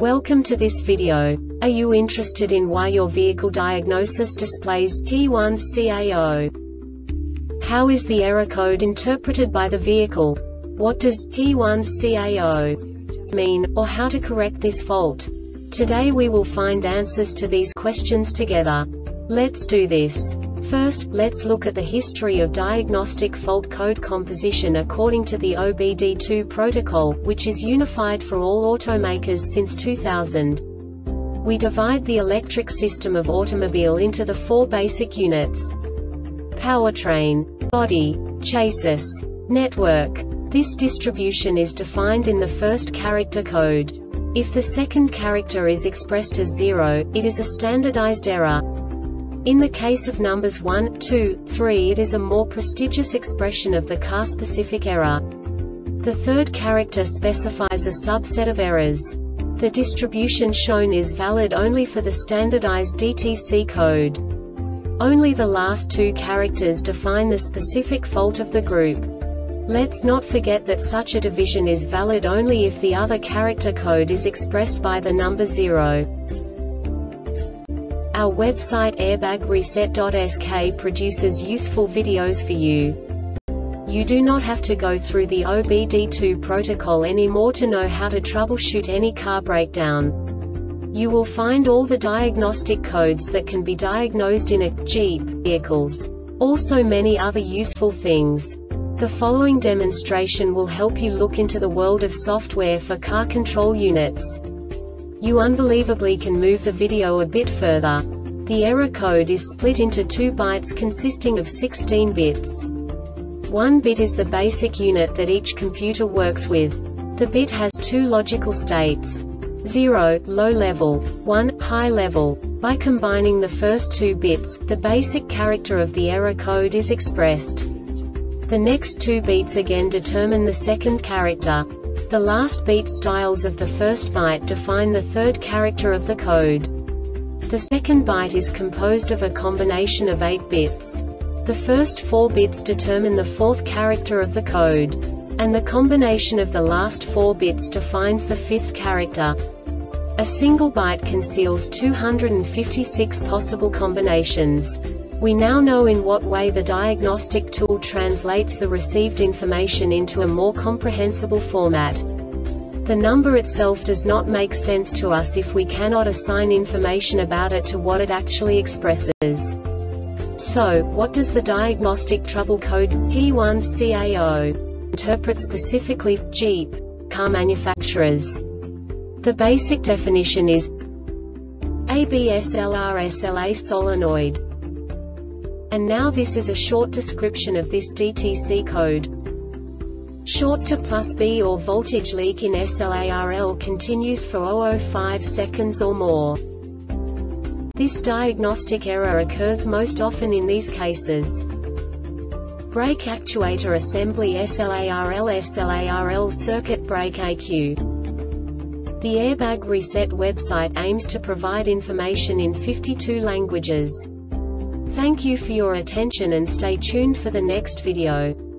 Welcome to this video. Are you interested in why your vehicle diagnosis displays P1CAO? How is the error code interpreted by the vehicle? What does P1CAO mean, or how to correct this fault? Today we will find answers to these questions together. Let's do this. First, let's look at the history of diagnostic fault code composition according to the OBD2 protocol, which is unified for all automakers since 2000. We divide the electric system of automobile into the four basic units: powertrain, body, chassis, network. This distribution is defined in the first character code. If the second character is expressed as 0, it is a standardized error. In the case of numbers 1, 2, 3, it is a more prestigious expression of the car-specific error. The third character specifies a subset of errors. The distribution shown is valid only for the standardized DTC code. Only the last two characters define the specific fault of the group. Let's not forget that such a division is valid only if the other character code is expressed by the number 0. Our website airbagreset.sk produces useful videos for you. You do not have to go through the OBD2 protocol anymore to know how to troubleshoot any car breakdown. You will find all the diagnostic codes that can be diagnosed in a Jeep vehicles. Also many other useful things. The following demonstration will help you look into the world of software for car control units. You unbelievably can move the video a bit further. The error code is split into 2 bytes consisting of 16 bits. 1 bit is the basic unit that each computer works with. The bit has 2 logical states: 0, low level, 1, high level. By combining the first 2 bits, the basic character of the error code is expressed. The next 2 beats again determine the second character. The last beat styles of the first byte define the third character of the code. The second byte is composed of a combination of 8 bits. The first 4 bits determine the fourth character of the code. And the combination of the last 4 bits defines the fifth character. A single byte conceals 256 possible combinations. We now know in what way the diagnostic tool translates the received information into a more comprehensible format. The number itself does not make sense to us if we cannot assign information about it to what it actually expresses. So, what does the diagnostic trouble code P1CAO interpret specifically for Jeep car manufacturers? The basic definition is ABSLRSLA solenoid. And now this is a short description of this DTC code. Short to +B or voltage leak in SLARL continues for 0.05 seconds or more. This diagnostic error occurs most often in these cases: brake actuator assembly SLARL circuit brake ECU. The Airbag Reset website aims to provide information in 52 languages. Thank you for your attention and stay tuned for the next video.